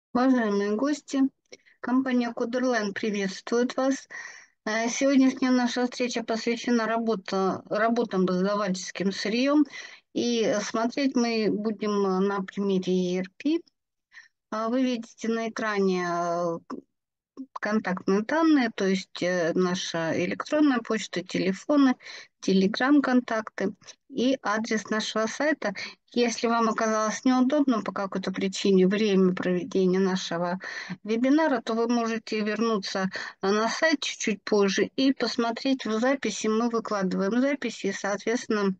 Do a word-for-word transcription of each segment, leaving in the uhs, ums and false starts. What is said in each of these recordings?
Уважаемые гости, компания Кодерленд приветствует вас. Э, Сегодняшняя наша встреча посвящена работа, работам с издавательским сырьем. И смотреть мы будем на примере E R P. А Вы видите на экране э, контактные данные, то есть э, наша электронная почта, телефоны, телеграм-контакты и адрес нашего сайта. Если вам оказалось неудобно по какой-то причине время проведения нашего вебинара, то вы можете вернуться на сайт чуть-чуть позже и посмотреть в записи. Мы выкладываем записи, и, соответственно,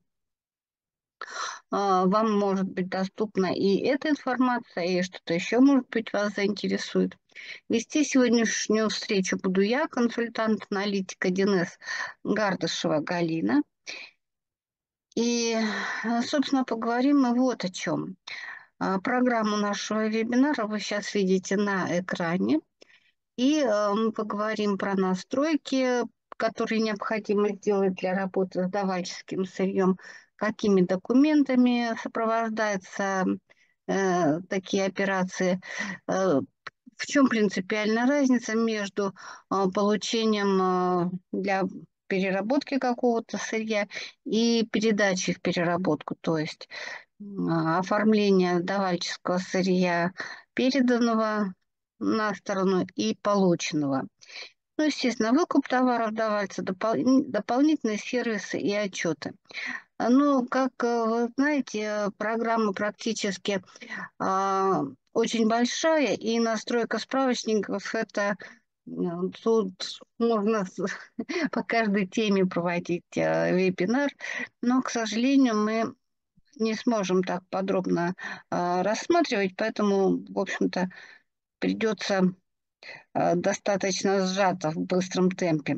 а, вам может быть доступна и эта информация, и что-то еще, может быть, вас заинтересует. Вести сегодняшнюю встречу буду я, консультант-аналитик один эс Гардышева Галина. И, э, собственно, поговорим мы вот о чем. А, Программу нашего вебинара вы сейчас видите на экране. И э, мы поговорим про настройки, которые необходимо сделать для работы с давальческим сырьем, какими документами сопровождаются э, такие операции, э, в чем принципиальная разница между э, получением э, для переработки какого-то сырья и передачей в переработку, то есть м, оформление давальческого сырья, переданного на сторону и полученного. Ну, естественно, выкуп товаров давальца, допол- дополнительные сервисы и отчеты. А, Ну, как э, вы знаете, э, программа практически а, очень большая, и настройка справочников– это э, тут можно с- по каждой теме проводить э, вебинар, но, к сожалению, мы не сможем так подробно а, рассматривать, поэтому, в общем-то, придется а, достаточно сжато в быстром темпе.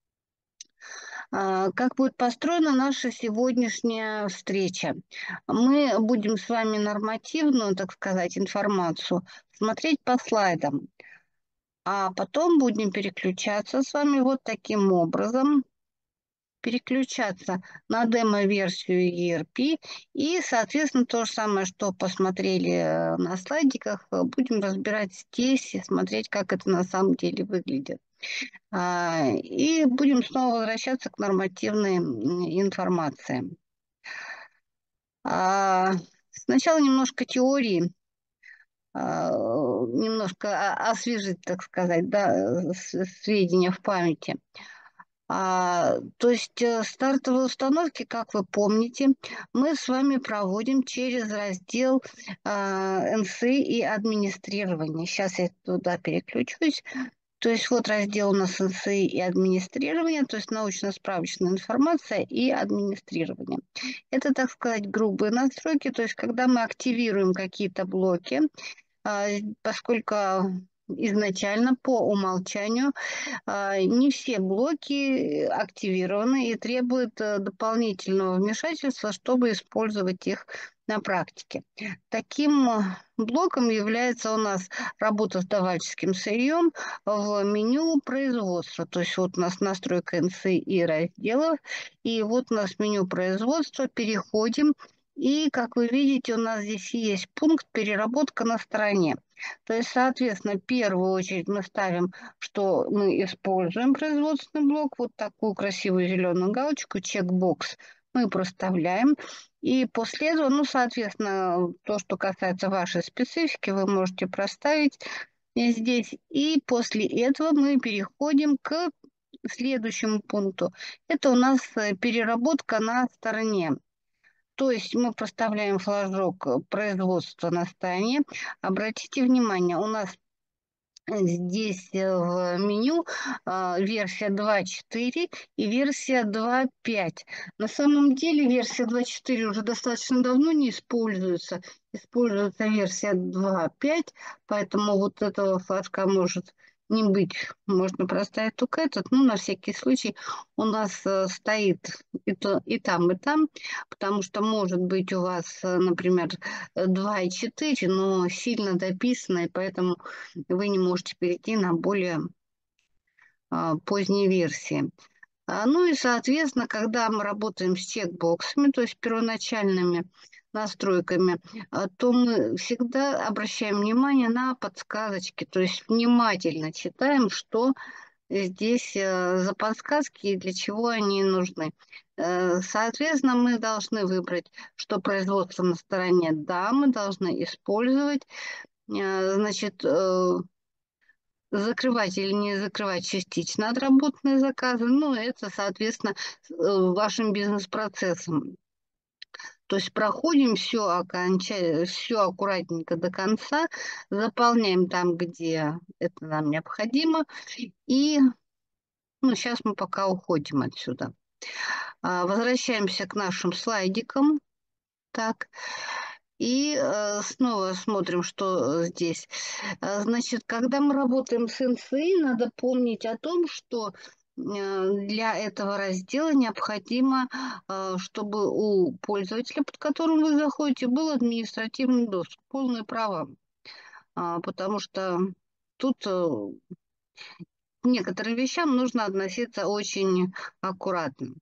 А, Как будет построена наша сегодняшняя встреча? Мы будем с вами нормативную, так сказать, информацию смотреть по слайдам, а потом будем переключаться с вами вот таким образом, переключаться на демо-версию E R P и, соответственно, то же самое, что посмотрели э, на слайдиках, э, будем разбирать здесь и смотреть, как это на самом деле выглядит. А, И будем снова возвращаться к нормативной м, информации. А, Сначала немножко теории, а, немножко о- освежить, так сказать, да, с- сведения в памяти. А, то есть э, стартовые установки, как вы помните, мы с вами проводим через раздел а, Н С и администрирование. Сейчас я туда переключусь. То есть вот раздел у нас Н С и администрирование, то есть научно-справочная информация и администрирование. Это, так сказать, грубые настройки, то есть когда мы активируем какие-то блоки, а, поскольку изначально по умолчанию а, не все блоки активированы и требуют э, дополнительного вмешательства, чтобы использовать их на практике. Таким э, блоком является у нас работа с давальческим сырьем в меню производства. То есть вот у нас настройка Н С и разделов, и вот у нас меню производства. Переходим, и, как вы видите, у нас здесь есть пункт «Переработка на стороне». То есть, соответственно, в первую очередь мы ставим, что мы используем производственный блок, вот такую красивую зеленую галочку, чекбокс мы проставляем. И после этого, ну, соответственно, то, что касается вашей специфики, вы можете проставить здесь. И после этого мы переходим к следующему пункту. Это у нас э, переработка на стороне. То есть мы проставляем флажок э, производства на стороне. Обратите внимание, у нас здесь э, в меню а, версия два точка четыре и версия два точка пять. На самом деле версия два точка четыре уже достаточно давно не используется. Используется версия два точка пять, поэтому вот этого флажка может не быть. Можно проставить только этот. Ну, на всякий случай у нас э, стоит и, то, и там, и там, потому что может быть у вас, э, например, э, два точка четыре, но сильно дописано, и поэтому вы не можете перейти на более а, поздние версии. А, ну и, соответственно, когда мы работаем с чекбоксами, то есть первоначальными настройками, а, то мы всегда обращаем внимание на подсказочки, то есть внимательно читаем, что здесь э, за подсказки и для чего они нужны. Э, Соответственно, мы должны выбрать, что производство на стороне «да», мы должны использовать, э, значит, э, закрывать или не закрывать частично отработанные заказы. Ну, это, соответственно, с, э, вашим бизнес-процессом. То есть проходим все окончательно, все аккуратненько до конца, заполняем там, где это нам необходимо. И, ну, сейчас мы пока уходим отсюда. А, Возвращаемся к нашим слайдикам. Так. И э, снова смотрим, что э, здесь. Э, Значит, когда мы работаем с эн си и, надо помнить о том, что э, для этого раздела необходимо, э, чтобы у пользователя, под которым вы заходите, был административный доступ, полные права. А, Потому что тут э, к некоторым вещам нужно относиться очень аккуратно.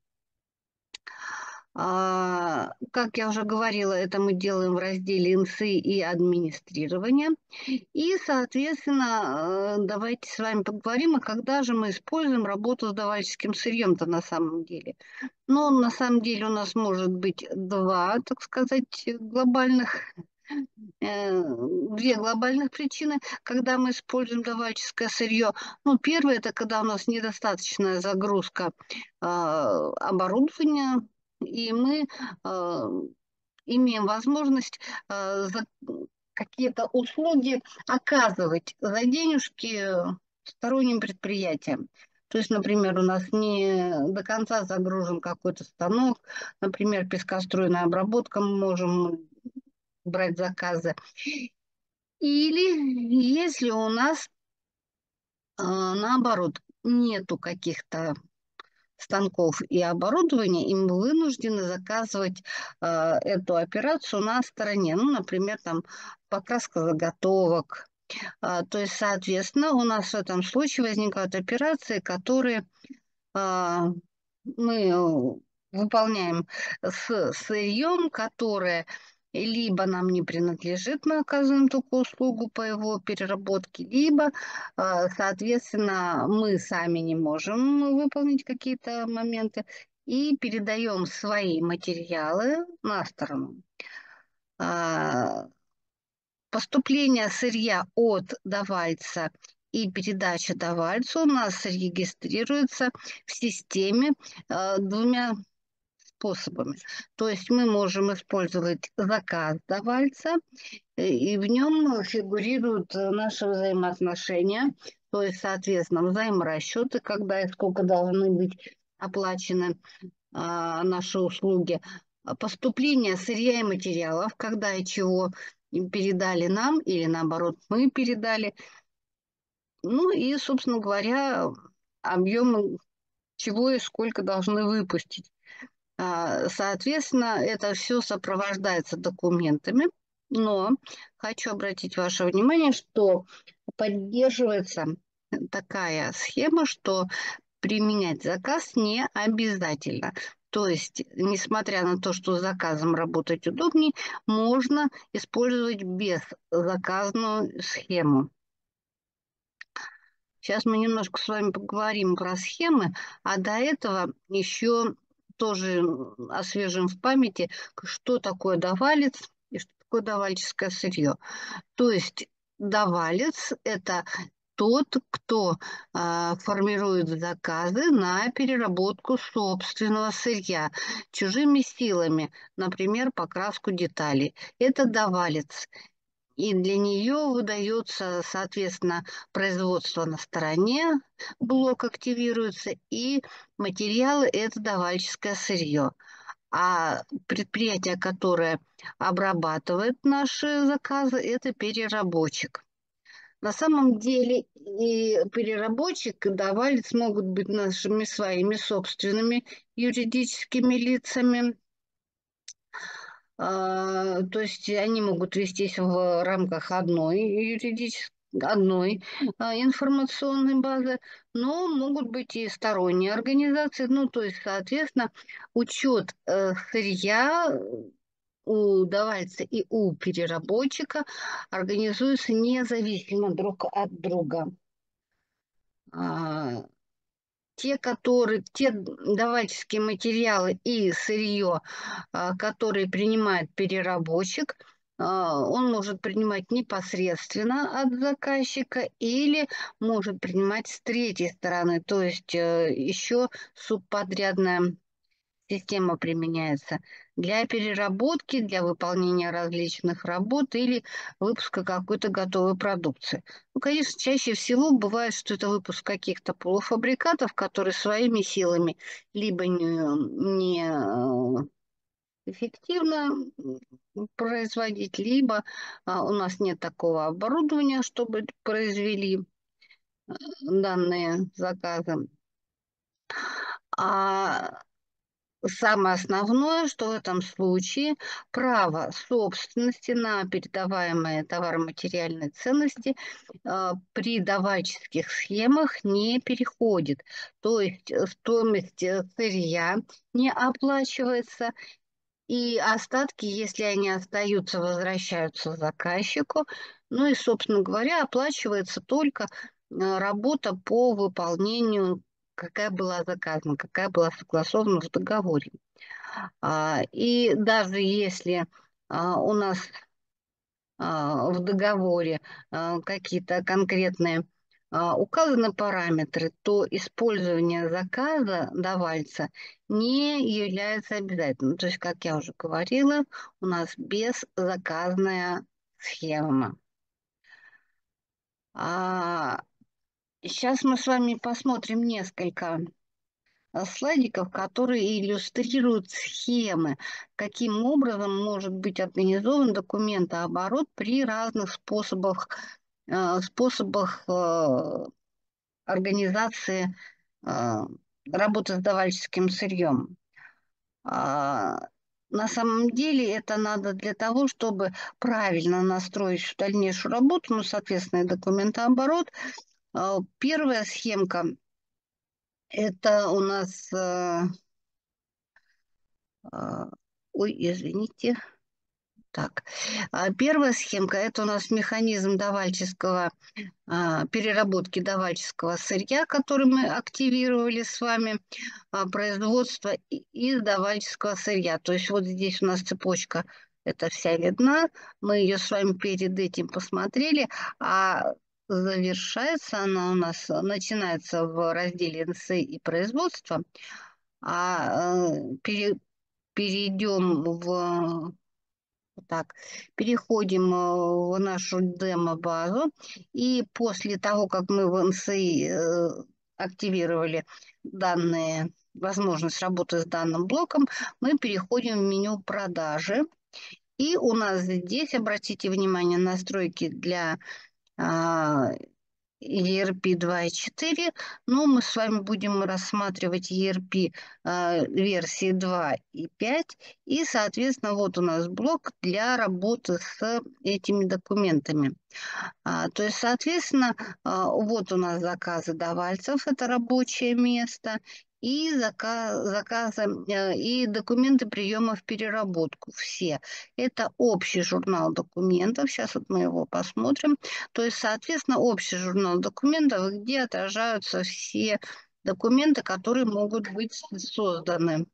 А, Как я уже говорила, это мы делаем в разделе эн си и администрирование. И, соответственно, э, давайте с вами поговорим, а когда же мы используем работу с давальческим сырьем-то на самом деле. Ну, на самом деле у нас может быть два, так сказать, глобальных, э, две глобальных причины, когда мы используем давальческое сырье. Ну, первое, это когда у нас недостаточная загрузка э, оборудования, и мы э, имеем возможность э, за какие-то услуги оказывать за денежки сторонним предприятиям. То есть, например, у нас не до конца загружен какой-то станок, например, пескоструйная обработка, мы можем брать заказы. Или если у нас, э, наоборот, нету каких-то станков и оборудования, и мы вынуждены заказывать э, эту операцию на стороне. Ну, например, там покраска заготовок. А, то есть, соответственно, у нас в этом случае возникают операции, которые а, мы э, выполняем с сырьем, которое либо нам не принадлежит, мы оказываем только услугу по его переработке, либо, а, соответственно, мы сами не можем выполнить какие-то моменты и передаем свои материалы на сторону. А, Поступление сырья от давальца и передача давальцу у нас регистрируется в системе э, двумя способами. То есть мы можем использовать заказ давальца, э, и в нем фигурируют э, наши взаимоотношения, то есть, соответственно, взаиморасчеты, когда и сколько должны быть оплачены а, наши услуги, а, поступление сырья и материалов, когда и чего им передали нам, или наоборот, мы передали. Ну и, собственно говоря, объемы чего и сколько должны выпустить. А, Соответственно, это все сопровождается документами, но хочу обратить ваше внимание, что поддерживается такая схема, что применять заказ не обязательно. То есть, несмотря на то, что с заказом работать удобнее, можно использовать беззаказную схему. Сейчас мы немножко с вами поговорим про схемы, а до этого еще тоже освежим в памяти, что такое давалец и что такое давальческое сырье. То есть давалец – это тот, кто а, формирует заказы на переработку собственного сырья чужими силами, например, покраску деталей. Это давалец. И для нее выдается, соответственно, производство на стороне, блок активируется, и материалы – это давальческое сырье. А предприятие, которое обрабатывает наши заказы, это переработчик. На самом деле и переработчик, и давалец могут быть нашими своими собственными юридическими лицами. А, То есть они могут вестись в рамках одной юридической одной а, информационной базы, но могут быть и сторонние организации. Ну, то есть, соответственно, учет э, сырья у давальца и у переработчика организуются независимо друг от друга. А, те, которые, те давальческие материалы и сырье, а, которые принимает переработчик, а, он может принимать непосредственно от заказчика или может принимать с третьей стороны, то есть э, еще субподрядная система применяется для переработки, для выполнения различных работ или выпуска какой-то готовой продукции. Ну, конечно, чаще всего бывает, что это выпуск каких-то полуфабрикатов, которые своими силами либо не, не э, эффективно м, производить, либо а, у нас нет такого оборудования, чтобы произвели данные заказы. А самое основное, что в этом случае право собственности на передаваемые товаро-материальные ценности э, при давальческих схемах не переходит. То есть э, стоимость э, сырья не оплачивается, и остатки, если они остаются, возвращаются заказчику. Ну и, собственно говоря, оплачивается только э, работа по выполнению, какая была заказана, какая была согласована в договоре. А, И даже если а, у нас а, в договоре а, какие-то конкретные а, указаны параметры, то использование заказа давальца не является обязательным. То есть, как я уже говорила, у нас беззаказная схема. А, сейчас мы с вами посмотрим несколько а, слайдиков, которые иллюстрируют схемы, каким образом может быть организован документооборот при разных способах, э, способах э, организации э, работы с давальческим сырьем. А, На самом деле это надо для того, чтобы правильно настроить дальнейшую работу, ну, соответственно, и документооборот. А, Первая схемка – это у нас э, А, Ой, извините. Так, а, первая схемка – это у нас механизм давальческого, а, переработки давальческого сырья, который мы активировали с вами, а, производство и- из давальческого сырья. То есть вот здесь у нас цепочка, это вся видна, мы ее с вами перед этим посмотрели, а завершается она у нас, начинается в разделе эн эс и производство, а э, пере- перейдем в так, переходим э, в нашу демо-базу, и после того, как мы в эн эс и э, активировали данные, возможность работы с данным блоком, мы переходим в меню продажи. И у нас здесь, обратите внимание, настройки для а, и эр пи два и четыре, но мы с вами будем рассматривать и эр пи э, версии два и пять, и, соответственно, вот у нас блок для работы с этими документами. А, то есть, соответственно, а, вот у нас заказы давальцев, это рабочее место, и зака- заказы, э, и документы приема в переработку. Все. Это общий журнал документов. Сейчас вот мы его посмотрим. То есть, соответственно, общий журнал документов, где отражаются все документы, которые могут быть созданы.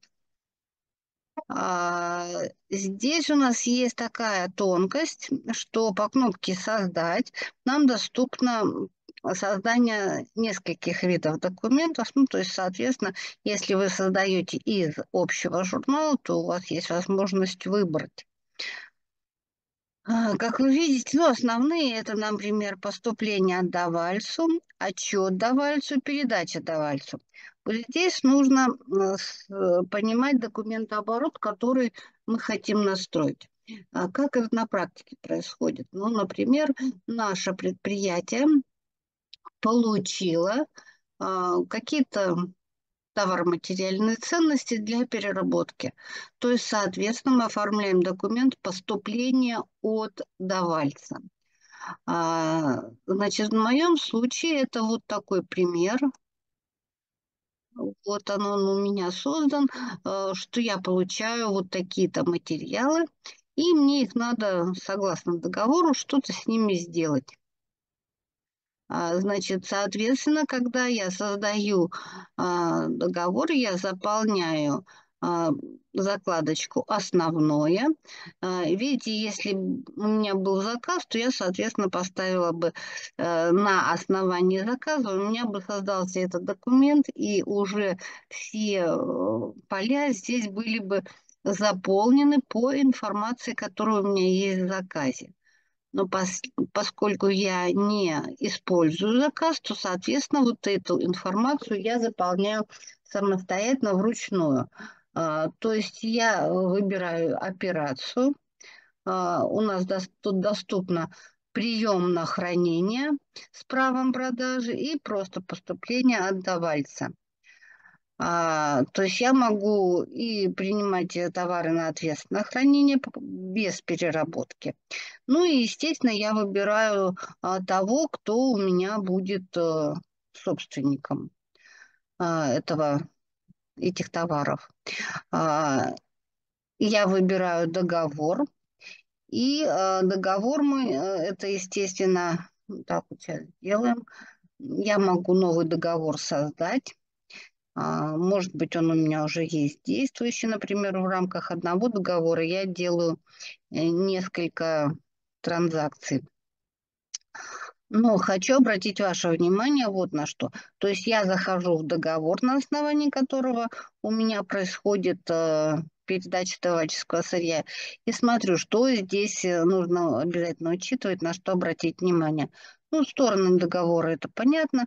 А, Здесь у нас есть такая тонкость, что по кнопке «Создать» нам доступно создание нескольких видов документов. Ну, то есть, соответственно, если вы создаете из общего журнала, то у вас есть возможность выбрать. А, Как вы видите, ну, основные это, например, поступление давальцу, отчет давальцу, передача давальцу. Вот здесь нужно э, с- э, понимать документооборот, который мы хотим настроить. А как это на практике происходит? Ну, например, наше предприятие получило а, какие-то товаро-материальные ценности для переработки. То есть, соответственно, мы оформляем документ поступления от давальца. А, значит, в моем случае это вот такой пример. Вот он, он у меня создан, э, что я получаю вот такие-то материалы, и мне их надо, согласно договору, что-то с ними сделать. А, Значит, соответственно, когда я создаю а, договор, я заполняю а, закладочку «Основное». А, Видите, если б у меня был заказ, то я, соответственно, поставила бы э, на основании заказа, у меня бы создался этот документ, и уже все э, поля здесь были бы заполнены по информации, которая у меня есть в заказе. Но пос- поскольку я не использую заказ, то, соответственно, вот эту информацию я заполняю самостоятельно вручную. А, То есть я выбираю операцию. А, У нас дос- тут доступно прием на хранение с правом продажи и просто поступление отдавальца. А, то есть я могу и принимать э, товары на ответственное хранение п- без переработки. Ну и, естественно, я выбираю а, того, кто у меня будет э, собственником а, этого, этих товаров. А, я выбираю договор, и э, договор мы, э, это, естественно, вот так вот сейчас делаем. Я могу новый договор создать. А, Может быть, он у меня уже есть действующий, например, в рамках одного договора я делаю э, несколько транзакций. Но хочу обратить ваше внимание вот на что. То есть я захожу в договор, на основании которого у меня происходит э, передача товарищеского сырья, и смотрю, что здесь э, нужно обязательно учитывать, на что обратить внимание. Ну, стороны договора, это понятно.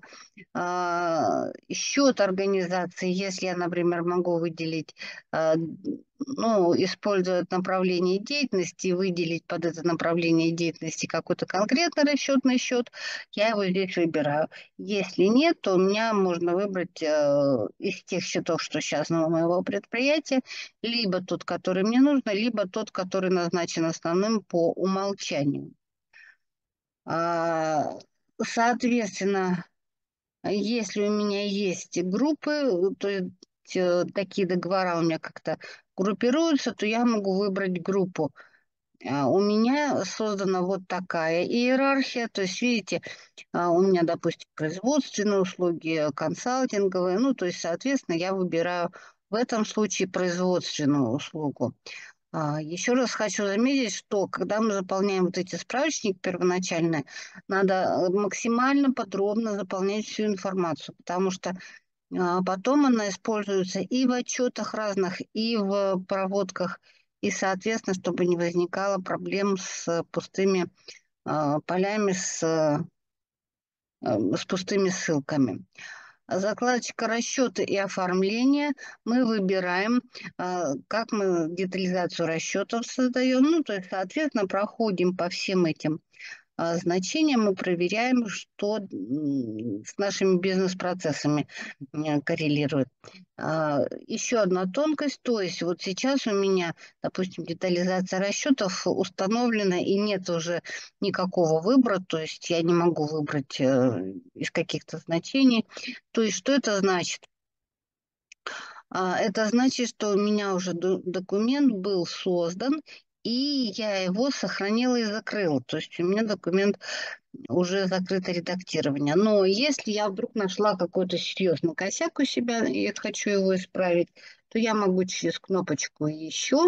А, счет организации, если я, например, могу выделить, а, ну, использовать направление деятельности и выделить под это направление деятельности какой-то конкретный расчетный счет, я его здесь выбираю. Если нет, то у меня можно выбрать э, из тех счетов, что сейчас на моего предприятия, либо тот, который мне нужно, либо тот, который назначен основным по умолчанию. А, Соответственно, а если у меня есть группы, то есть э, такие договора у меня как-то группируются, то я могу выбрать группу. А, У меня создана вот такая иерархия, то есть, видите, а, у меня, допустим, производственные услуги, консалтинговые, ну, то есть, соответственно, я выбираю в этом случае производственную услугу. А, Еще раз хочу заметить, что когда мы заполняем вот эти справочники первоначальные, надо э, максимально подробно заполнять всю информацию, потому что а, потом она используется и в отчетах разных, и в проводках, и, соответственно, чтобы не возникало проблем с пустыми а, полями, с, э, с пустыми ссылками. Закладочка расчеты и оформление. Мы выбираем, а, как мы детализацию расчетов создаем. Ну, то есть, соответственно, проходим по всем этим а, значения, мы проверяем, что м, с нашими бизнес-процессами м, коррелирует. А, Еще одна тонкость, то есть вот сейчас у меня, допустим, детализация расчетов установлена, и нет уже никакого выбора, то есть я не могу выбрать э, из каких-то значений. То есть что это значит? А, Это значит, что у меня уже ду- документ был создан, и я его сохранила и закрыла. То есть у меня документ уже закрыто редактирование. Но если я вдруг нашла какой-то серьезный косяк у себя и хочу его исправить, то я могу через кнопочку «Еще»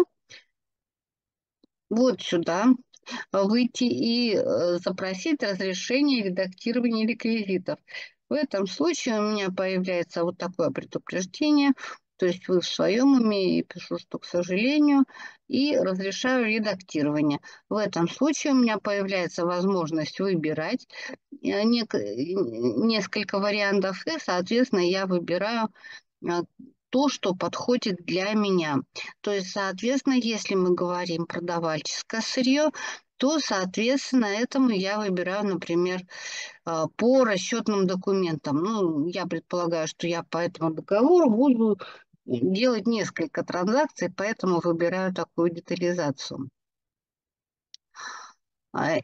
вот сюда выйти и э, запросить разрешение редактирования реквизитов. В этом случае у меня появляется вот такое предупреждение, то есть вы в своем уме, и пишу, что, к сожалению, и разрешаю редактирование. В этом случае у меня появляется возможность выбирать э, нек- э, несколько вариантов, и, соответственно, я выбираю э, то, что подходит для меня. То есть, соответственно, если мы говорим про давальческое сырье, то, соответственно, этому я выбираю, например, а, по расчетным документам. Ну, я предполагаю, что я по этому договору буду делать несколько транзакций, поэтому выбираю такую детализацию. А,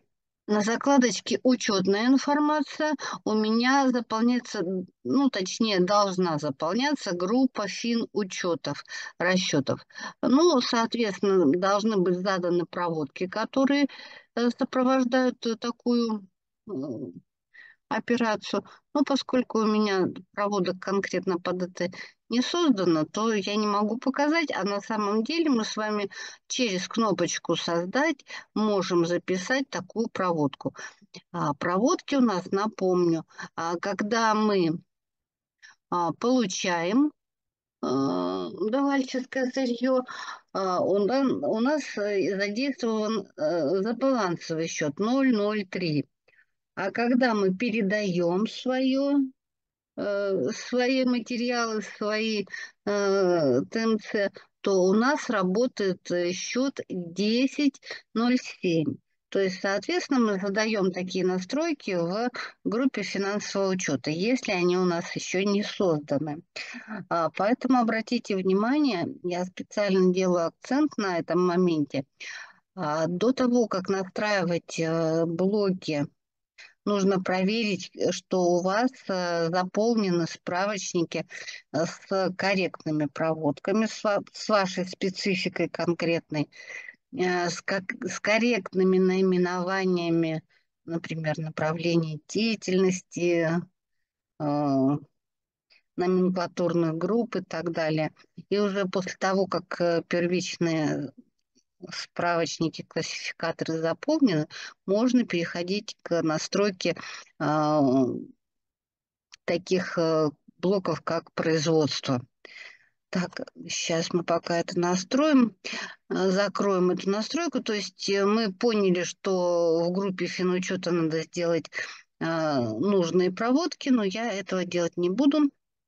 На закладочке учетная информация у меня заполняется, ну, точнее, должна заполняться группа финучетов, расчетов. Ну, соответственно, должны быть заданы проводки, которые э, сопровождают э, такую э, операцию. Но поскольку у меня проводок конкретно под это не создано, то я не могу показать, а на самом деле мы с вами через кнопочку «Создать» можем записать такую проводку. А, проводки у нас, напомню, а, когда мы а, получаем а, давальческое сырье, а, у, нас- у нас э, задействован э, забалансовый счет ноль ноль три. А когда мы передаем свое, э, свои материалы, свои э, ТМЦ, то у нас работает э, счет десять ноль семь. То есть, соответственно, мы задаем такие настройки в группе финансового учета, если они у нас еще не созданы. А, Поэтому обратите внимание, я специально делаю акцент на этом моменте. А, До того, как настраивать э, блоки, нужно проверить, э, что у вас э, заполнены справочники э, с корректными проводками, с ва- с вашей спецификой конкретной, э, с, как- с корректными наименованиями, например, направления деятельности, э, номенклатурных групп и так далее. И уже после того, как э, первичные справочники, классификаторы заполнены, можно переходить к настройке э, таких э, блоков, как производство. Так, сейчас мы пока это настроим, э, закроем эту настройку. То есть э, мы поняли, что в группе финучета надо сделать э, нужные проводки, но я этого делать не буду.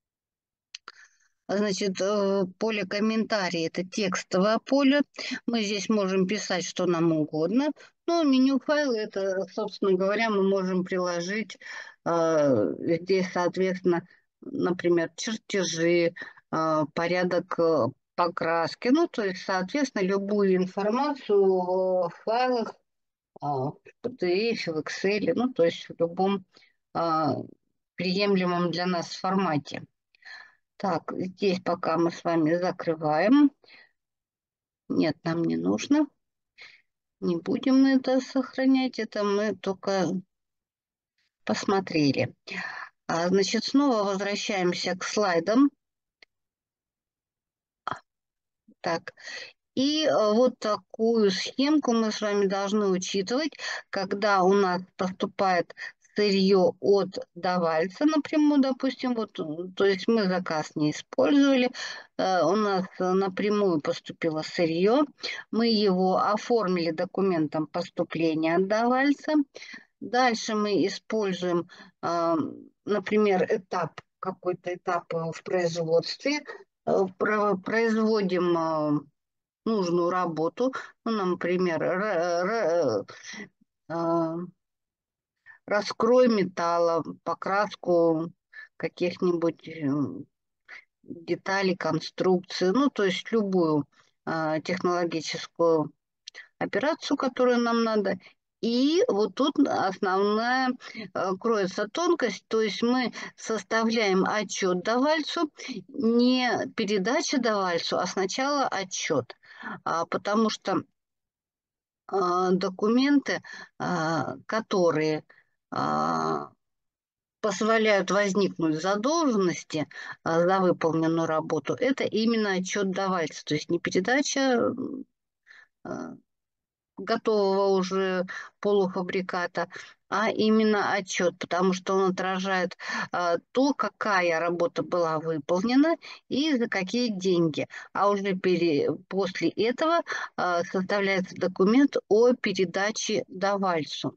Значит, э, поле комментарий– это текстовое поле. Мы здесь можем писать, что нам угодно. Но меню файла– это, собственно говоря, мы можем приложить э, здесь, соответственно, например, чертежи, э, порядок э, покраски. Ну, то есть, соответственно, любую информацию в файлах, э, в пи ди эф, в Excel, ну, то есть в любом э, приемлемом для нас формате. Так, здесь пока мы с вами закрываем. Нет, нам не нужно. Не будем это сохранять. Это мы только посмотрели. А, значит, снова возвращаемся к слайдам. Так, и э, вот такую схемку мы с вами должны учитывать, когда у нас поступает сырье от давальца напрямую, допустим, вот, э, то есть мы заказ не использовали, э, у нас э, напрямую поступило сырье, мы его оформили документом поступления от давальца, дальше мы используем, э, например, этап, какой-то этап э, в производстве, э, про- производим э, нужную работу, ну, например, ра- ра- а, раскрой металла, покраску каких-нибудь э, деталей, конструкции, ну, то есть любую а, технологическую операцию, которую нам надо. И вот тут основная э, кроется тонкость, то есть мы составляем отчет давальцу, не передача давальцу, а сначала отчет, а, потому что а, документы, а, которые а, позволяют возникнуть задолженности а, за выполненную работу, это именно отчет давальца, то есть не передача а, готового уже полуфабриката, а именно отчет, потому что он отражает а, то, какая работа была выполнена и за какие деньги. А уже пере, после этого а, составляется документ о передаче давальцу.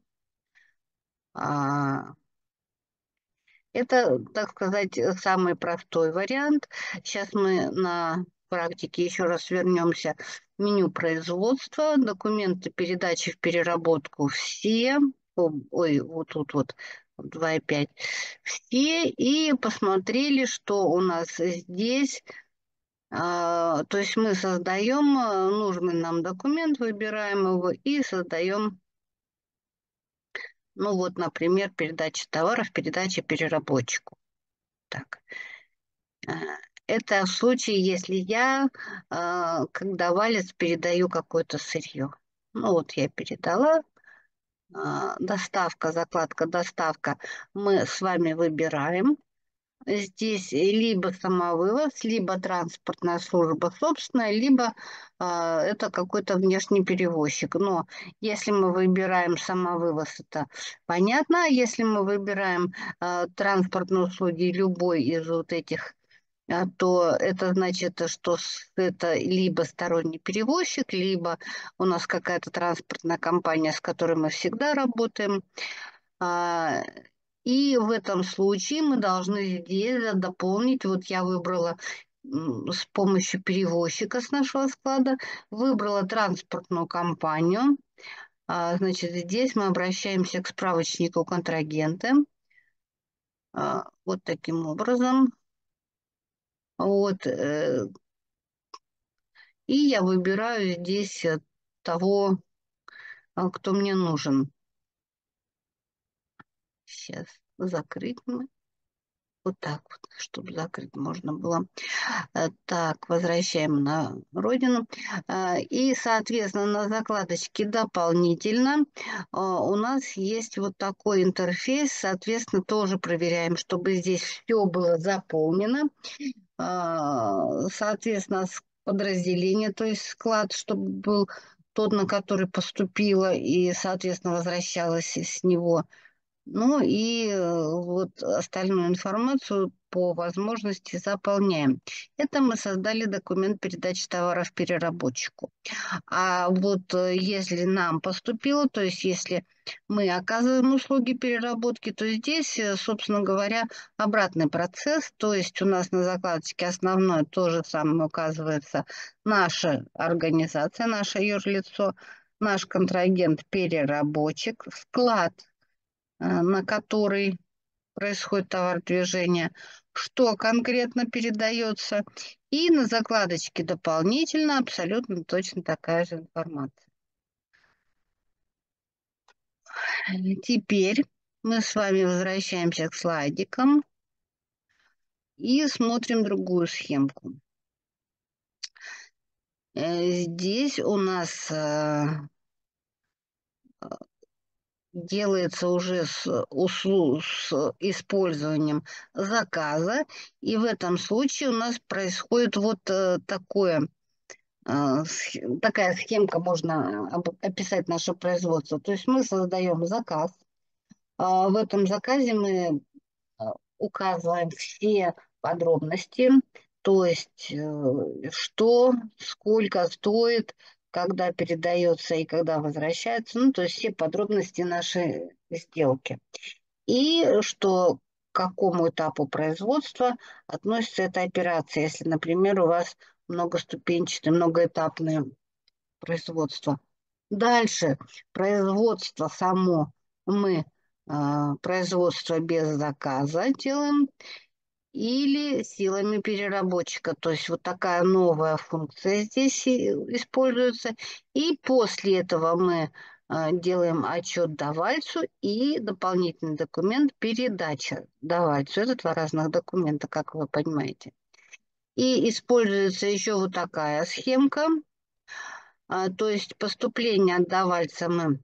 А, это, так сказать, самый простой вариант. Сейчас мы на практике еще раз вернемся. Меню производства, документы передачи в переработку все. О, ой, вот тут вот два и пять. Все. И посмотрели, что у нас здесь. А, то есть мы создаем а, нужный нам документ, выбираем его и создаем Ну вот, например, передача товаров, передача переработчику. Так. А, Это в случае, если я, а, как давалец, передаю какое-то сырье. Ну вот я передала, а, доставка, закладка, доставка. Мы с вами выбираем. Здесь либо самовывоз, либо транспортная служба собственная, либо а, это какой-то внешний перевозчик. Но если мы выбираем самовывоз, это понятно. А если мы выбираем а, транспортные услуги любой из вот этих, а, то это значит, что с- это либо сторонний перевозчик, либо у нас какая-то транспортная компания, с которой мы всегда работаем. А, И в этом случае мы должны здесь дополнить, вот я выбрала м, с помощью перевозчика с нашего склада, выбрала транспортную компанию. А, Значит, здесь мы обращаемся к справочнику контрагента. А, Вот таким образом. Вот, э, и я выбираю здесь э, того, а, кто мне нужен. Сейчас закрыть мы. Вот так вот, чтобы закрыть можно было. Э, Так, возвращаем на родину. Э, И, соответственно, на закладочке дополнительно э, у нас есть вот такой интерфейс. Соответственно, тоже проверяем, чтобы здесь все было заполнено. Э, Соответственно, с- подразделение, то есть склад, чтобы был тот, на который поступило, и, соответственно, возвращалось с него. Ну и э, вот остальную информацию по возможности заполняем. Это мы создали документ передачи товаров переработчику. А вот э, если нам поступило, то есть если мы оказываем услуги переработки, то здесь, э, собственно говоря, обратный процесс. То есть у нас на закладочке основное то же самое указывается наша организация, наше юрлицо, наш контрагент-переработчик, склад, э, на который происходит товар-движение, что конкретно передается, и на закладочке дополнительно абсолютно точно такая же информация. Теперь мы с вами возвращаемся к слайдикам и смотрим другую схемку. Э, Здесь у нас э, делается уже с, услу- с использованием заказа, и в этом случае у нас происходит вот э, такое. А, сх- Такая схемка, можно об- описать наше производство. То есть мы создаем заказ. А В этом заказе мы а, указываем все подробности, то есть э, что, сколько стоит, когда передается и когда возвращается, ну, то есть все подробности нашей сделки. И что к какому этапу производства относится эта операция, если, например, у вас многоступенчатое, многоэтапное производства. Дальше производство само мы а, производство без заказа делаем или силами переработчика. То есть вот такая новая функция здесь и- используется. И после этого мы а, делаем отчет давальцу и дополнительный документ передача давальцу. Это два разных документа, как вы понимаете. И используется еще вот такая схемка. А, то есть поступление отдавальца мы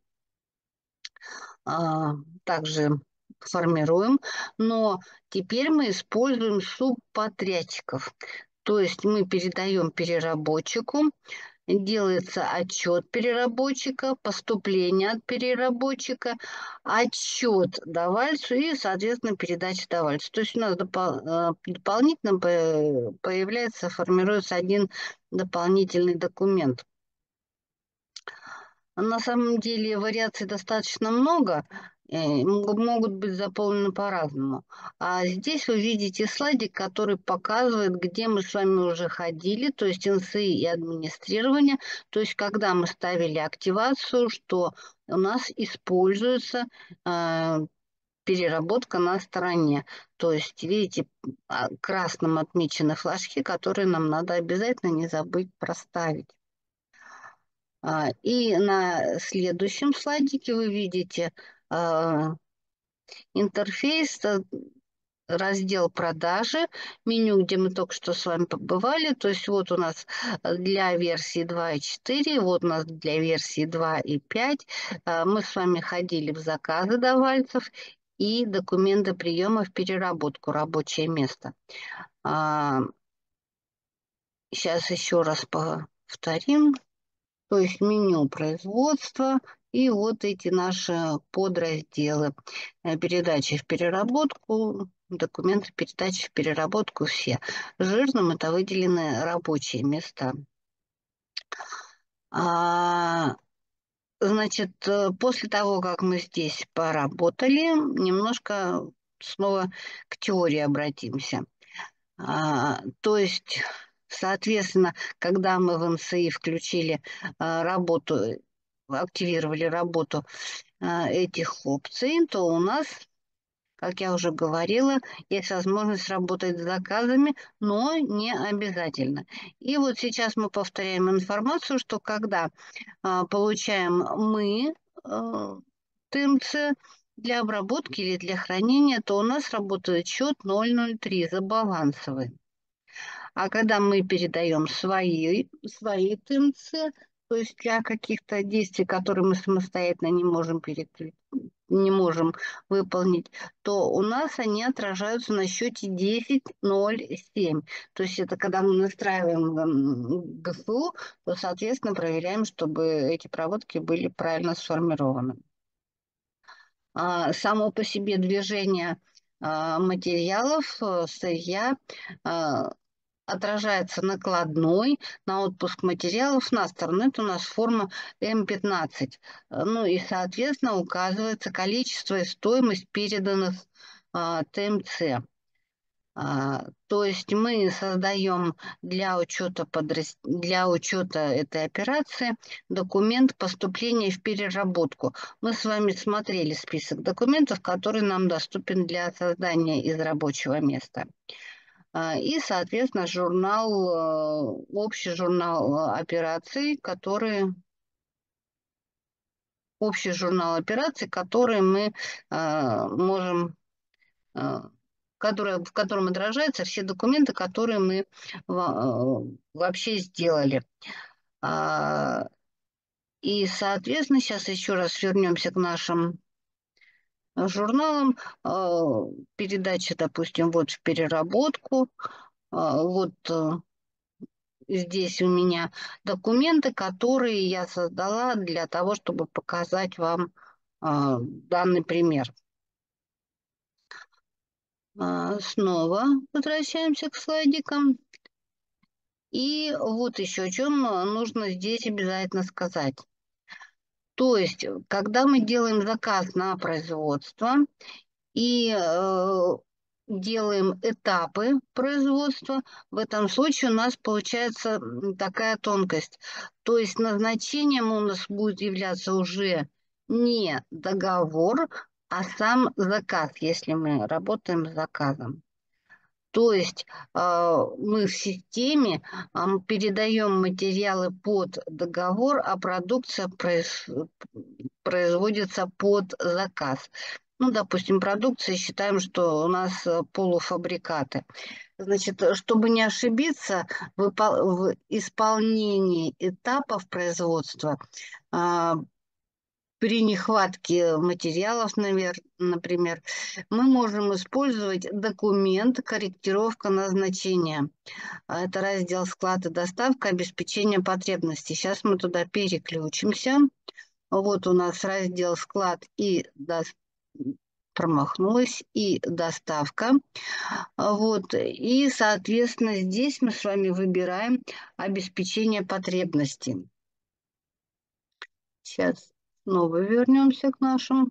а, также формируем, но теперь мы используем субподрядчиков. То есть мы передаем переработчику, делается отчет переработчика, поступление от переработчика, отчет давальцу и, соответственно, передача давальцу. То есть у нас допол- э, дополнительно по- появляется, формируется один дополнительный документ. На самом деле вариаций достаточно много, э, мог- могут быть заполнены по-разному. А здесь вы видите слайдик, который показывает, где мы с вами уже ходили, то есть инсы и администрирование, то есть когда мы ставили активацию, что у нас используется э, переработка на стороне. То есть, видите, а, красным отмечены флажки, которые нам надо обязательно не забыть проставить. А, И на следующем слайдике вы видите э, интерфейс, э, раздел продажи, меню, где мы только что с вами побывали. То есть вот у нас для версии два и четыре, вот у нас для версии два и пять. Э, Мы с вами ходили в заказы давальцев и документы приема в переработку, рабочее место. А, Сейчас еще раз повторим. То есть меню производства и вот эти наши подразделы. Э, Передачи в переработку, документы передачи в переработку все. Жирным это выделены рабочие места. А, значит, э, после того, как мы здесь поработали, немножко снова к теории обратимся. А, то есть, соответственно, когда мы в эн эс и включили а, работу, активировали работу а, этих опций, то у нас, как я уже говорила, есть возможность работать с заказами, но не обязательно. И вот сейчас мы повторяем информацию, что когда а, получаем мы а, тэ эм цэ для обработки или для хранения, то у нас работает счет ноль ноль три за балансовый. А когда мы передаем свои, свои тэ эм цэ, то есть для каких-то действий, которые мы самостоятельно не можем переключить, не можем выполнить, то у нас они отражаются на счете десять ноль семь. То есть это когда мы настраиваем м, гэ эф у, то, соответственно, проверяем, чтобы эти проводки были правильно сформированы. А, Само по себе движение а, материалов, э, сырья а, отражается накладной на отпуск материалов на сторону. Это у нас форма эм пятнадцать. Э, Ну и, соответственно, указывается количество и стоимость переданных а, тэ эм цэ. А, то есть мы создаем для учета, подрас... для учета этой операции документ поступления в переработку. Мы с вами смотрели список документов, который нам доступен для создания из рабочего места. А, И, соответственно, журнал, э, общий журнал э, операций, которые, общий журнал операций, которые мы э, можем, э, которые, в котором отражаются все документы, которые мы во- э, вообще сделали. А, И, соответственно, сейчас еще раз вернемся к нашим журналам. Э, Передача, допустим, вот в переработку. А, Вот э, здесь у меня документы, которые я создала для того, чтобы показать вам а, данный пример. А, снова возвращаемся к слайдикам. И вот еще о чем нужно здесь обязательно сказать. То есть, когда мы делаем заказ на производство, и э, делаем этапы производства. В этом случае у нас получается такая тонкость. То есть назначением у нас будет являться уже не договор, а сам заказ, если мы работаем с заказом. То есть э, мы в системе э, передаем материалы под договор, а продукция произ... производится под заказ. Ну, допустим, продукция, считаем, что у нас э, полуфабрикаты. Значит, э, чтобы не ошибиться в, в исполнении этапов производства, а, при нехватке материалов, например, мы можем использовать документ «Корректировка назначения». А Это раздел «Склад и доставка. Обеспечение потребностей». Сейчас мы туда переключимся. Вот у нас раздел «Склад и доставка». Промахнулась, и доставка. Вот. И, соответственно, здесь мы с вами выбираем обеспечение потребностей. Сейчас снова вернемся к нашим.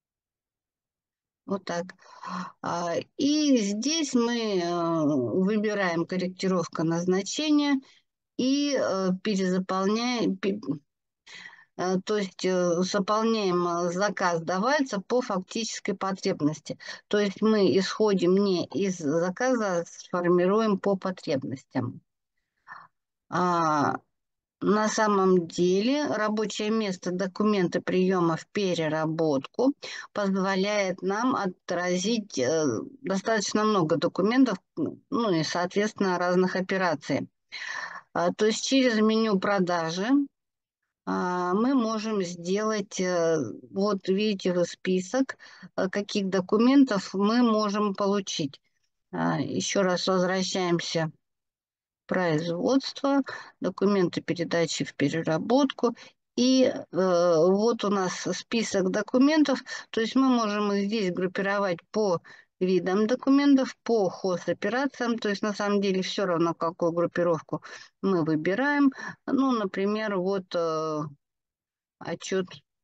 Вот так. А, И здесь мы э, выбираем корректировка назначения и э, перезаполняем, пе- э, то есть э, заполняем э, заказ давальца по фактической потребности. То есть мы исходим не из заказа, а сформируем по потребностям. А, На самом деле рабочее место документа приема в переработку позволяет нам отразить э, достаточно много документов, ну и, соответственно, разных операций. А, то есть через меню продажи а, мы можем сделать, э, вот видите вы список, э, каких документов мы можем получить. А, еще раз возвращаемся производства, документы передачи в переработку. И э, вот у нас список документов, то есть мы можем их здесь группировать по видам документов, по хозоперациям, то есть на самом деле все равно, какую группировку мы выбираем. Ну, например, вот э, отчет,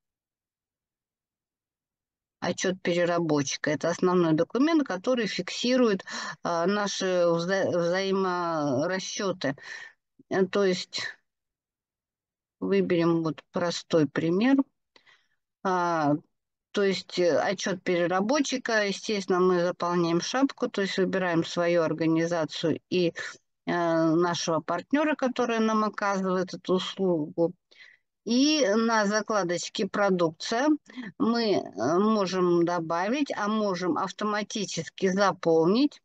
отчет переработчика. Это основной документ, который фиксирует э, наши вза взаиморасчеты. Э, То есть выберем вот простой пример. А, то есть э, отчет переработчика, естественно, мы заполняем шапку, то есть выбираем свою организацию и э, нашего партнера, который нам оказывает эту услугу. И на закладочке «Продукция» мы э, можем добавить, а можем автоматически заполнить,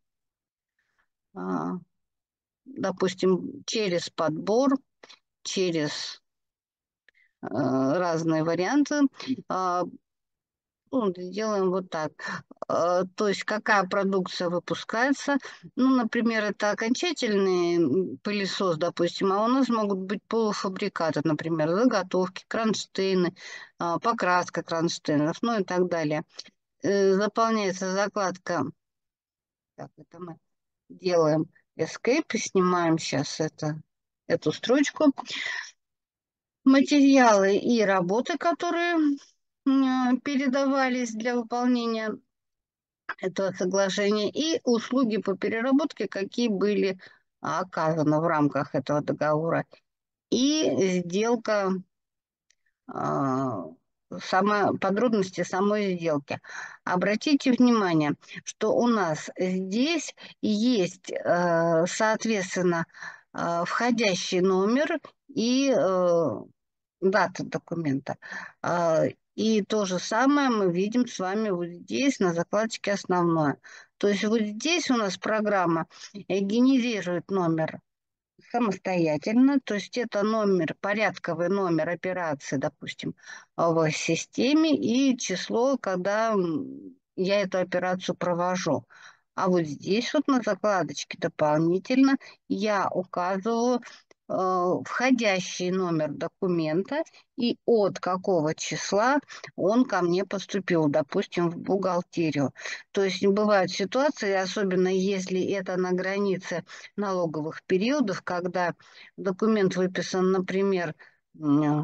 а, допустим, через подбор, через э, разные варианты. А, Ну, сделаем вот так. Э, То есть какая продукция выпускается. Ну, например, это окончательный м, пылесос, допустим, а у нас могут быть полуфабрикаты, например, заготовки, кронштейны, а, покраска кронштейнов, ну и так далее. Э, Заполняется закладка. Так, это мы делаем Escape, снимаем сейчас это, эту строчку. Материалы и работы, которые м, передавались для выполнения этого соглашения и услуги по переработке, какие были оказаны в рамках этого договора. И сделка, а, сама, подробности самой сделки. Обратите внимание, что у нас здесь есть, э, соответственно, э, входящий номер и э, дата документа. А, И то же самое мы видим с вами вот здесь на закладочке «Основное». То есть вот здесь у нас программа э, генерирует номер самостоятельно, то есть это номер, порядковый номер операции, допустим, в системе и число, когда м, я эту операцию провожу. А вот здесь вот на закладочке дополнительно я указываю э, входящий номер документа и от какого числа он ко мне поступил, допустим, в бухгалтерию. То есть бывают ситуации, особенно если это на границе налоговых периодов, когда документ выписан, например, м,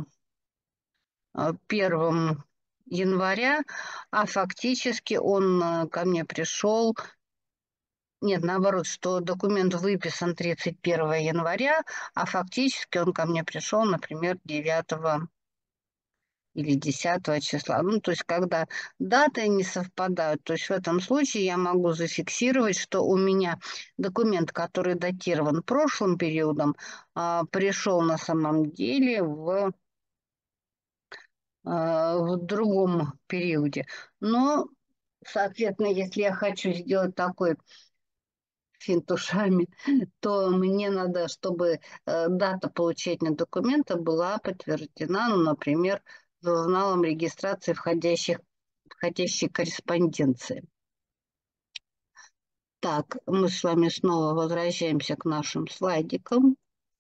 э, первого января, а фактически он э, ко мне пришел, нет, наоборот, что документ выписан тридцать первого января, а фактически он ко мне пришел, например, девятого или десятого числа. Ну, то есть, когда даты не совпадают, то есть в этом случае я могу зафиксировать, что у меня документ, который датирован прошлым периодом, а, пришел на самом деле в, а, в другом периоде. Но, соответственно, если я хочу сделать такой финт ушами, то мне надо, чтобы э, дата получения документа была подтверждена, ну, например, журналом регистрации входящих, входящей корреспонденции. Так, мы с вами снова возвращаемся к нашим слайдикам.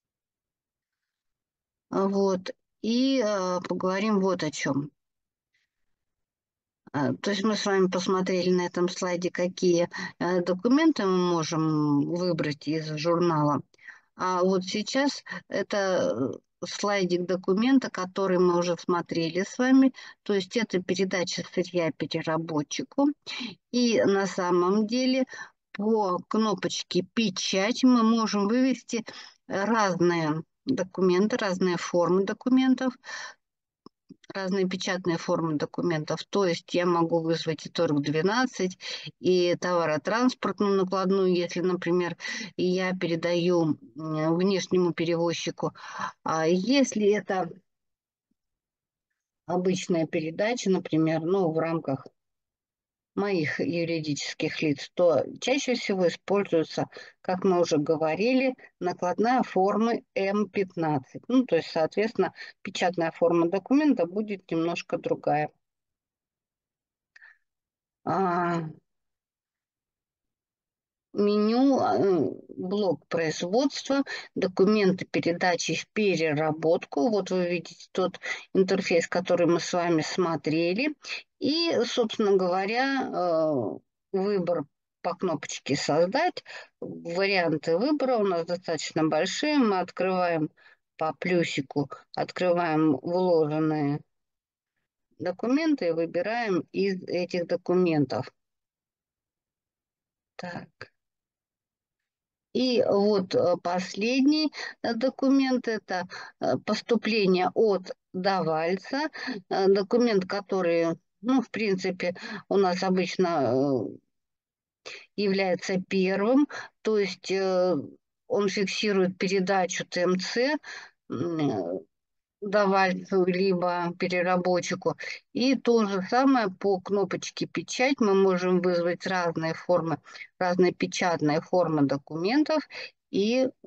Вот. И э, поговорим вот о чем. А, То есть мы с вами посмотрели на этом слайде, какие э, документы мы можем выбрать из журнала. А вот сейчас это э, слайдик документа, который мы уже смотрели с вами. То есть это передача сырья переработчику. И на самом деле по кнопочке «Печать» мы можем вывести разные документы, разные формы документов, разные печатные формы документов. То есть я могу вызвать и торг двенадцать, и товаротранспортную накладную, если, например, я передаю внешнему перевозчику. А если это обычная передача, например, ну, в рамках моих юридических лиц, то чаще всего используется, как мы уже говорили, накладная формы эм пятнадцать. Ну, то есть, соответственно, печатная форма документа будет немножко другая. А, меню, э, блок производства, документы передачи в переработку. Вот вы видите тот интерфейс, который мы с вами смотрели. И, собственно говоря, э, выбор по кнопочке «Создать». Варианты выбора у нас достаточно большие. Мы открываем по плюсику, открываем вложенные документы и выбираем из этих документов. Так. И вот э, последний э, документ – это э, поступление от давальца. Э, Документ, который, ну, в принципе, у нас обычно э, является первым, то есть э, он фиксирует передачу тэ эм цэ м, давальцу либо переработчику. И то же самое по кнопочке «Печать» мы можем вызвать разные формы, разные печатные формы документов и э,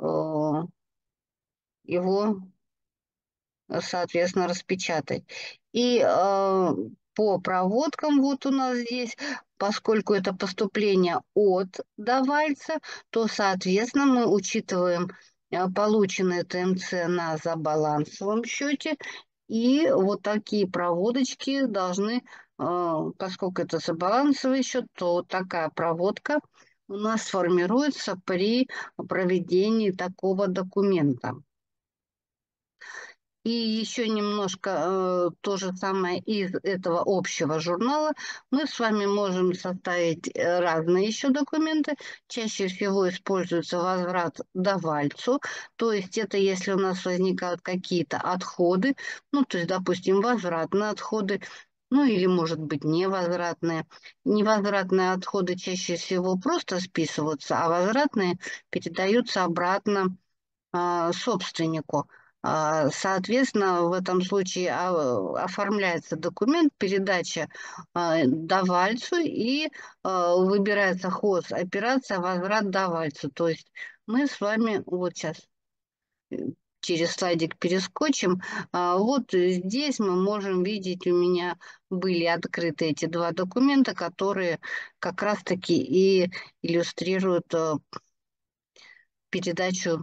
его, соответственно, распечатать. И э, по проводкам вот у нас здесь, поскольку это поступление от давальца, то, соответственно, мы учитываем э, полученные тэ эм цэ на забалансовом счете. И вот такие проводочки должны, э, поскольку это забалансовый счет, то вот такая проводка у нас формируется при проведении такого документа. И еще немножко э, то же самое из этого общего журнала. Мы с вами можем составить э, разные еще документы. Чаще всего используется возврат давальцу. То есть это если у нас возникают какие-то отходы, ну, то есть, допустим, возвратные отходы, ну, или, может быть, невозвратные. Невозвратные отходы чаще всего просто списываются, а возвратные передаются обратно а, собственнику. А, Соответственно, в этом случае а, оформляется документ, передача а, давальцу и а, выбирается хоз операция возврат давальцу. То есть мы с вами вот сейчас э, через слайдик перескочим. А, Вот здесь мы можем видеть, у меня были открыты эти два документа, которые как раз-таки и иллюстрируют а, передачу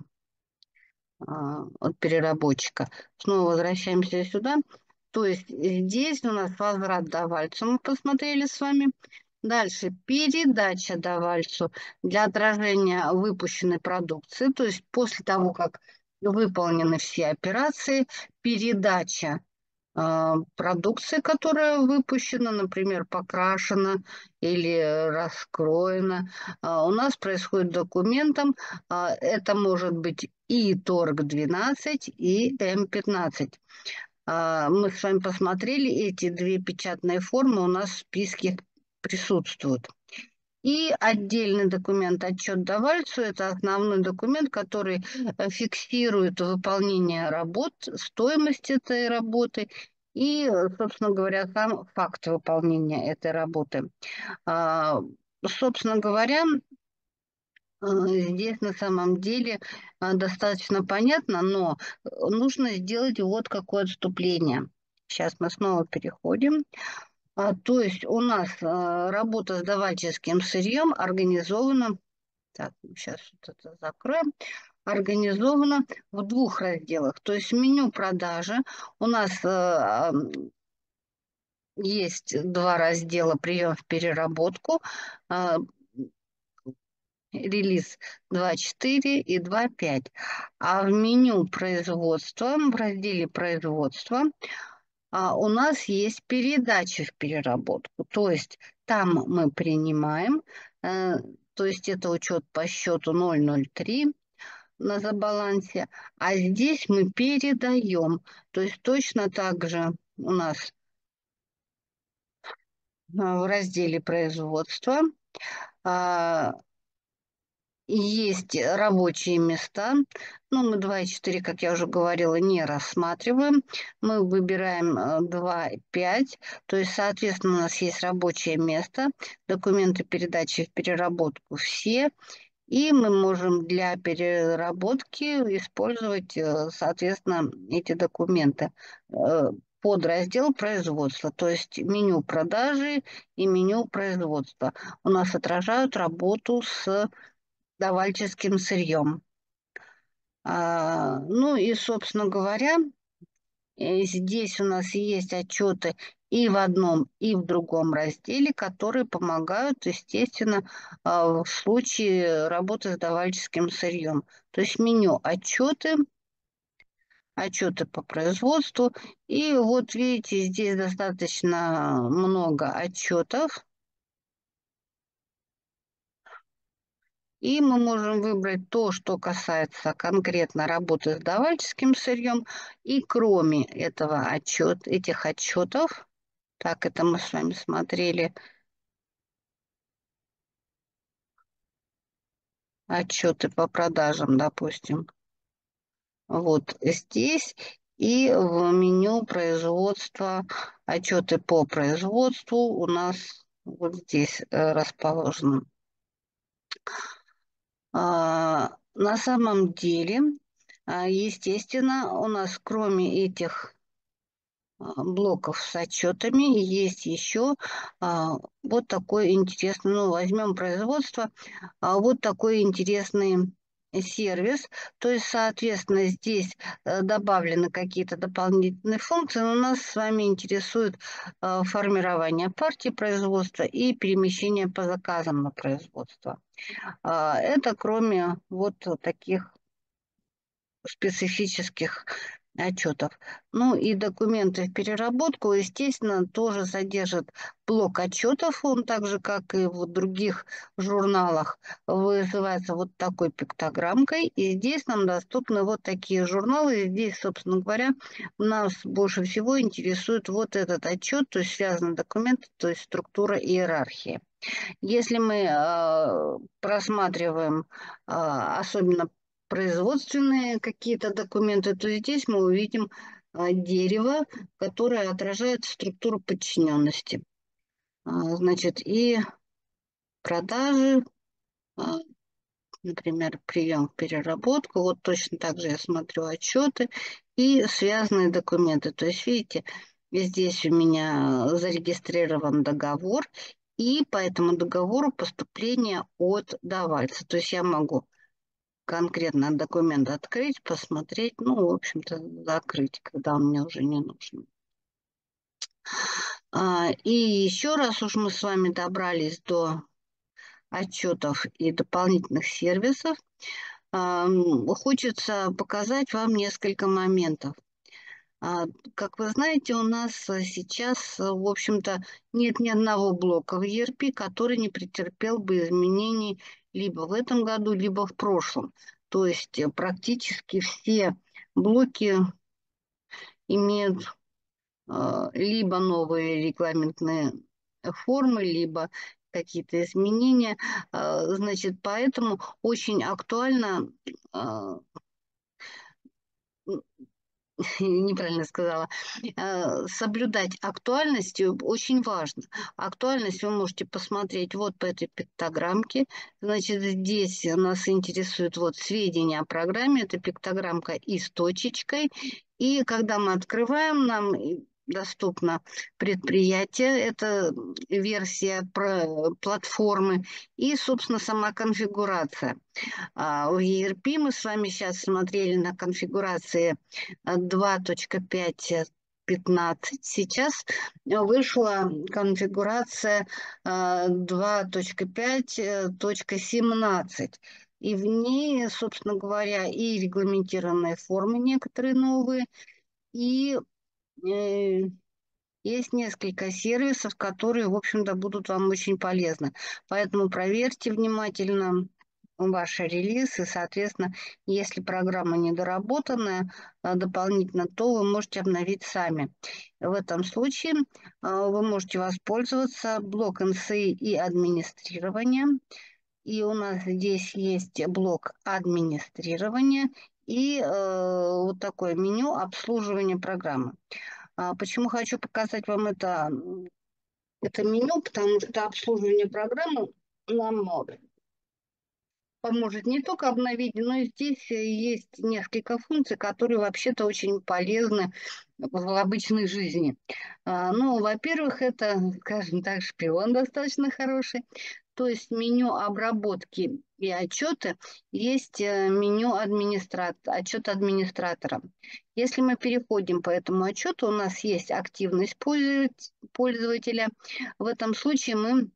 а, от переработчика. Снова возвращаемся сюда. То есть здесь у нас возврат давальцу мы посмотрели с вами. Дальше передача давальцу для отражения выпущенной продукции. То есть после того, как выполнены все операции, передача а, продукции, которая выпущена, например, покрашена или раскроена, а, у нас происходит документом. а, Это может быть и торг двенадцать, и эм пятнадцать. А, Мы с вами посмотрели, эти две печатные формы у нас в списке присутствуют. И отдельный документ отчет давальцу – это основной документ, который э, фиксирует выполнение работ, стоимость этой работы и, э, собственно говоря, сам факт выполнения этой работы. А, Собственно говоря, э, здесь на самом деле э, достаточно понятно, но э, нужно сделать вот какое отступление. Сейчас мы снова переходим. А, то есть у нас а, работа с давальческим сырьем организована, так, сейчас вот это закроем, организована в двух разделах. То есть меню продажи у нас а, есть два раздела: прием в переработку, а, релиз два четыре и два пять. А в меню производства, в разделе производства, а, у нас есть передача в переработку. То есть там мы принимаем, э, то есть это учет по счету ноль ноль три на забалансе, а здесь мы передаем. То есть точно так же у нас а, в разделе производства а, есть рабочие места. Ну, мы два и четыре, как я уже говорила, не рассматриваем. Мы выбираем э, два и пять. То есть, соответственно, у нас есть рабочее место, документы передачи в переработку все. И мы можем для переработки использовать, э, соответственно, эти документы. Э, Подраздел производства, то есть меню продажи и меню производства у нас отражают работу с давальческим сырьем. А, ну и, собственно говоря, э, здесь у нас есть отчеты и в одном, и в другом разделе, которые помогают, естественно, а, в случае работы с давальческим сырьем. То есть меню отчеты, отчеты по производству. И вот видите, здесь достаточно много отчетов. И мы можем выбрать то, что касается конкретно работы с давальческим сырьем. И кроме этого отчет, этих отчетов, так это мы с вами смотрели, отчеты по продажам, допустим, вот здесь. И в меню производства, отчеты по производству у нас вот здесь э, расположены. А, на самом деле, а, естественно, у нас кроме этих а, блоков с отчетами есть еще а, вот такой интересный, ну, возьмем производство, а, вот такой интересный сервис. То есть, соответственно, здесь э, добавлены какие-то дополнительные функции, но нас с вами интересует э, формирование партии производства и перемещение по заказам на производство. А, Это кроме вот таких специфических отчетов. Ну и документы в переработку, естественно, тоже содержат блок отчетов. Он так же, как и в других журналах, вызывается вот такой пиктограммкой. И здесь нам доступны вот такие журналы. И здесь, собственно говоря, нас больше всего интересует вот этот отчет, то есть связанные документы, то есть структура иерархии. Если мы э, просматриваем э, особенно производственные какие-то документы, то здесь мы увидим э, дерево, которое отражает структуру подчиненности. А, значит, и продажи, а, например, прием в переработку, вот точно так же я смотрю отчеты и связанные документы. То есть, видите, здесь у меня зарегистрирован договор, и по этому договору поступление от давальца. То есть я могу конкретно документ открыть, посмотреть, ну, в общем-то, закрыть, когда он мне уже не нужен. А, и еще раз уж мы с вами добрались до отчетов и дополнительных сервисов, ам, хочется показать вам несколько моментов. А, Как вы знаете, у нас э, сейчас, э, в общем-то, нет ни одного блока в и эр пи, который не претерпел бы изменений либо в этом году, либо в прошлом. То есть э, практически все блоки имеют э, либо новые регламентные формы, либо какие-то изменения. Э, Значит, поэтому очень актуально э, неправильно сказала, э, соблюдать актуальность э, очень важно. Актуальность вы можете посмотреть вот по этой пиктограммке. Значит, здесь нас интересует вот сведения о программе. Это пиктограммка и с точечкой. И когда мы открываем, нам доступно предприятие, это версия про платформы и, собственно, сама конфигурация. А, В и эр пи мы с вами сейчас смотрели на конфигурации два точка пять пятнадцать. Сейчас вышла конфигурация а, два точка пять точка семнадцать. И в ней, собственно говоря, и регламентированные формы некоторые новые, и э, есть несколько сервисов, которые, в общем-то, будут вам очень полезны. Поэтому проверьте внимательно ваш релиз, и, соответственно, если программа недоработанная а, дополнительно, то вы можете обновить сами. В этом случае а, вы можете воспользоваться блок эн эс и и администрирования. И у нас здесь есть блок администрирования и э, вот такое меню обслуживания программы. А почему хочу показать вам это, это меню? Потому что обслуживание программы нам поможет не только обновить, но и здесь э, есть несколько функций, которые вообще-то очень полезны в обычной жизни. А, Ну, во-первых, это, скажем так, шпион достаточно хороший. То есть меню обработки и отчеты есть э, меню администратора, отчет администратора. Если мы переходим по этому отчету, у нас есть активность пользовать- пользователя. В этом случае мы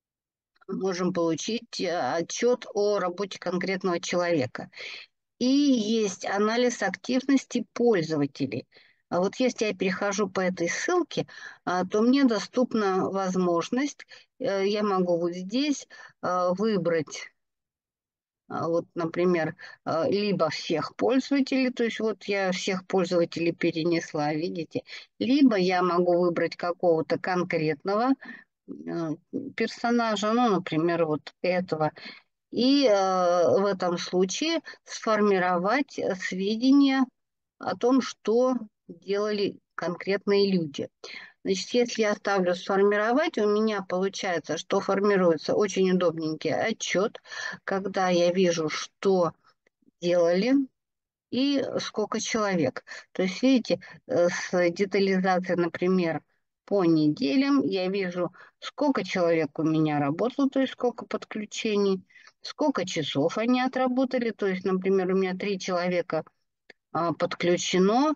можем получить э, отчет о работе конкретного человека. И есть анализ активности пользователей. А вот если я перехожу по этой ссылке, а, то мне доступна возможность, э, я могу вот здесь а, выбрать, а, вот, например, а, либо всех пользователей, то есть вот я всех пользователей перенесла, видите, либо я могу выбрать какого-то конкретного э, персонажа, ну, например, вот этого, и э, в этом случае сформировать э, сведения о том, что делали конкретные люди. Значит, если я ставлю «Сформировать», у меня получается, что формируется очень удобненький отчет, когда я вижу, что делали и сколько человек. То есть, видите, э, с детализацией, например, по неделям я вижу, сколько человек у меня работало, то есть сколько подключений, сколько часов они отработали. То есть, например, у меня три человека а, подключено,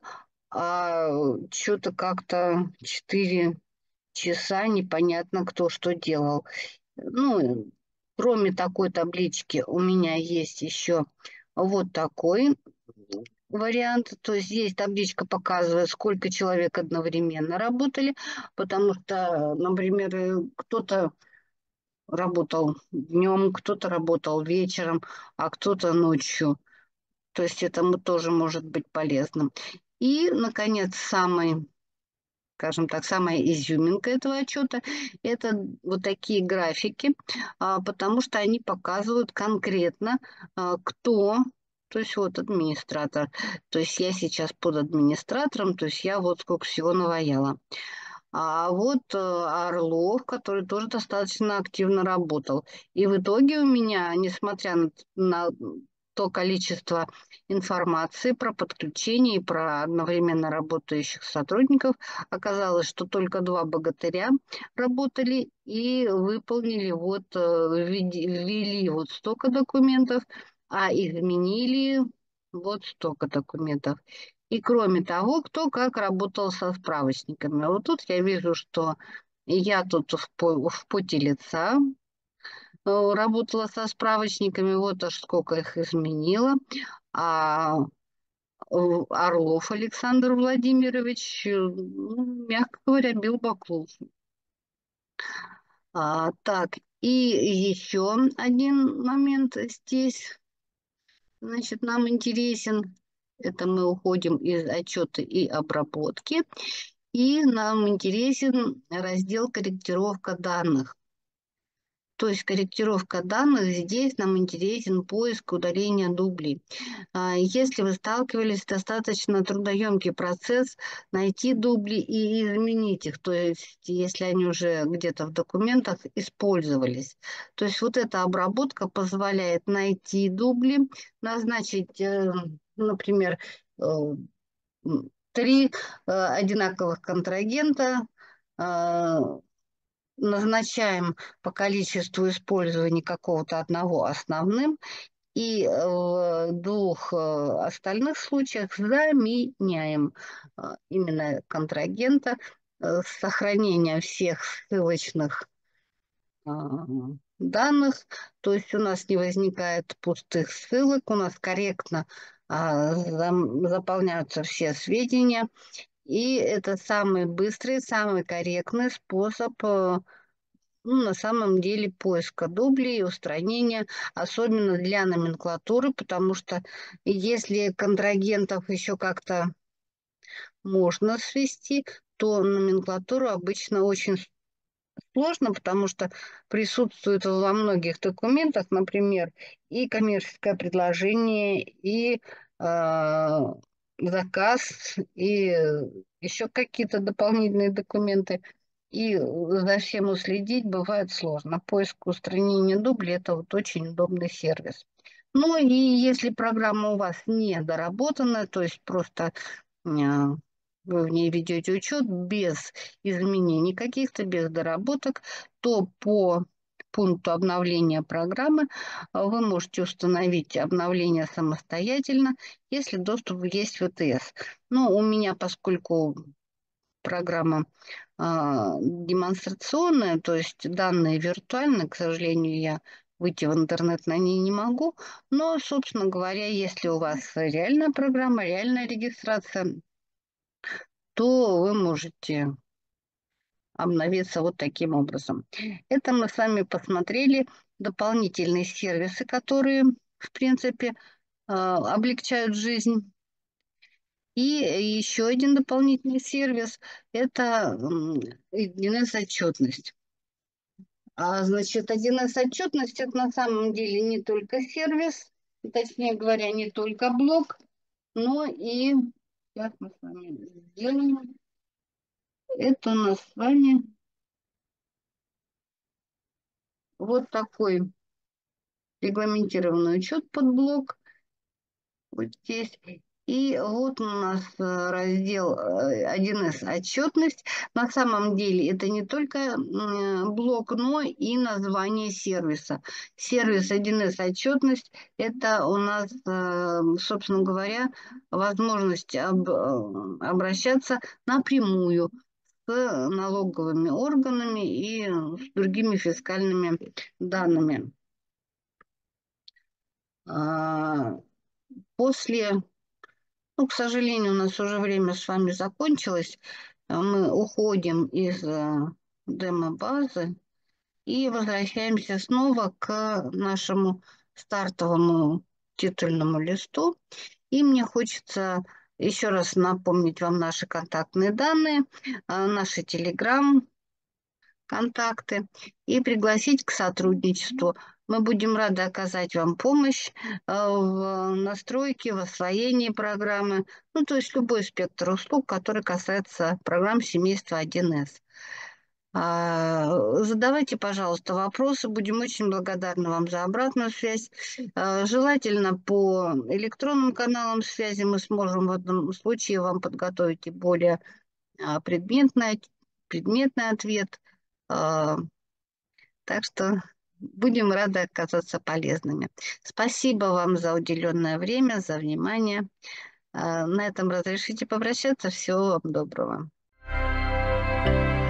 а что-то как-то четыре часа непонятно, кто что делал. Ну, кроме такой таблички у меня есть еще вот такой вариант. То есть здесь табличка показывает, сколько человек одновременно работали, потому что, например, э, кто-то работал днем, кто-то работал вечером, а кто-то ночью. То есть это м- тоже может быть полезным. И, наконец, самый, скажем так, самая изюминка этого отчета – это вот такие графики, а, потому что они показывают конкретно, а, кто, то есть вот администратор. То есть я сейчас под администратором, то есть я вот сколько всего наваяла. А вот э, Орлов, который тоже достаточно активно работал. И в итоге у меня, несмотря на, на то количество информации про подключение и про одновременно работающих сотрудников, оказалось, что только два богатыря работали и выполнили вот, э, введи- ввели вот столько документов, а изменили вот столько документов. И кроме того, кто как работал со справочниками. Вот тут я вижу, что я тут в, по- в поте лица э, работала со справочниками, вот аж сколько их изменила. А э, Орлов Александр Владимирович, э, ну, мягко говоря, бил баклуши. А, так, и еще один момент здесь, значит, нам интересен. Это мы уходим из отчета и обработки. И нам интересен раздел «Корректировка данных». То есть корректировка данных, здесь нам интересен поиск удаления дублей. А, Если вы сталкивались, достаточно трудоемкий процесс найти дубли и изменить их, то есть если они уже где-то в документах использовались. То есть вот эта обработка позволяет найти дубли, назначить, э, например, э, м, три э, одинаковых контрагента, э, назначаем по количеству использования какого-то одного основным, и э, в двух э, остальных случаях заменяем э, именно контрагента э, с сохранением всех ссылочных э, данных, то есть у нас не возникает пустых ссылок, у нас корректно а, зам- заполняются все сведения, и это самый быстрый, самый корректный способ э, ну, на самом деле поиска дублей, устранения, особенно для номенклатуры, потому что если контрагентов еще как-то можно свести, то номенклатуру обычно очень сложно, потому что присутствует во многих документах, например, и коммерческое предложение, и э, заказ, и еще какие-то дополнительные документы. И за всем уследить бывает сложно. Поиск устранения дублей– это вот очень удобный сервис. Ну и если программа у вас не доработана, то есть просто э, вы в ней ведете учет без изменений каких-то, без доработок, то по пункту обновления программы а, вы можете установить обновление самостоятельно, если доступ есть в ВТС. Но у меня, поскольку программа а, демонстрационная, то есть данные виртуальны, к сожалению, я выйти в интернет на ней не могу. Но, собственно говоря, если у вас реальная программа, реальная регистрация, то вы можете обновиться вот таким образом. Это мы с вами посмотрели дополнительные сервисы, которые, в принципе, а, облегчают жизнь. И еще один дополнительный сервис– это м, один эс отчетность. А, значит, один эс отчетность– это на самом деле не только сервис, точнее говоря, не только блок, но и, сейчас мы с вами сделаем, это у нас с вами вот такой регламентированный учет под блок. Вот здесь. И вот у нас э, раздел э, один эс отчетность. На самом деле это не только м, блок, но и название сервиса. Сервис один эс отчетность– это у нас, э, собственно говоря, возможность об- э, обращаться напрямую с налоговыми органами и с другими фискальными данными. А, После, ну, к сожалению, у нас уже время с вами закончилось. А Мы уходим из э, демо-базы и возвращаемся снова к нашему стартовому титульному листу. И мне хочется еще раз напомнить вам наши контактные данные, э, наши телеграм, контакты и пригласить к сотрудничеству. Мы будем рады оказать вам помощь э, в настройке, в освоении программы, ну, то есть любой спектр услуг, который касается программ семейства один эс. А, Задавайте, пожалуйста, вопросы. Будем очень благодарны вам за обратную связь. А, Желательно по электронным каналам связи мы сможем в этом случае вам подготовить и более а, предметный, предметный ответ. А, Так что будем рады оказаться полезными. Спасибо вам за уделенное время, за внимание. А, На этом разрешите попрощаться. Всего вам доброго.